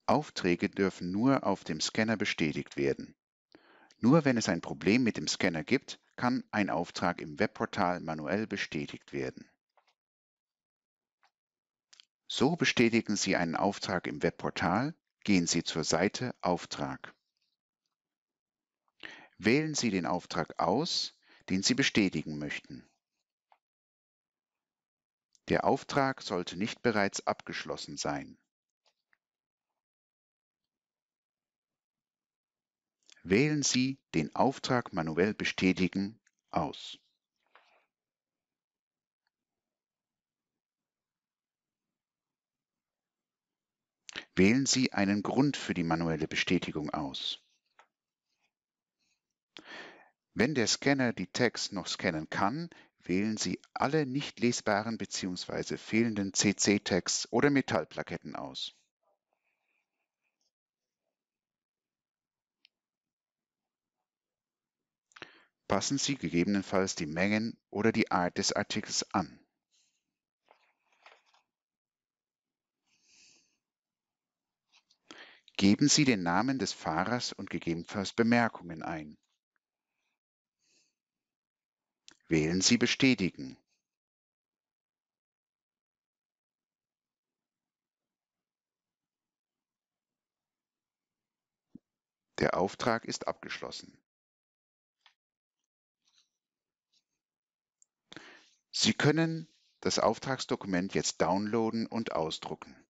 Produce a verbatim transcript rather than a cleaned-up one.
Aufträge dürfen nur auf dem Scanner bestätigt werden. Nur wenn es ein Problem mit dem Scanner gibt, kann ein Auftrag im Webportal manuell bestätigt werden. So bestätigen Sie einen Auftrag im Webportal, gehen Sie zur Seite Auftrag. Wählen Sie den Auftrag aus, den Sie bestätigen möchten. Der Auftrag sollte nicht bereits abgeschlossen sein. Wählen Sie den Auftrag manuell bestätigen aus. Wählen Sie einen Grund für die manuelle Bestätigung aus. Wenn der Scanner die Tags noch scannen kann, wählen Sie alle nicht lesbaren bzw. fehlenden C C-Tags oder Metallplaketten aus. Passen Sie gegebenenfalls die Mengen oder die Art des Artikels an. Geben Sie den Namen des Fahrers und gegebenenfalls Bemerkungen ein. Wählen Sie Bestätigen. Der Auftrag ist abgeschlossen. Sie können das Auftragsdokument jetzt downloaden und ausdrucken.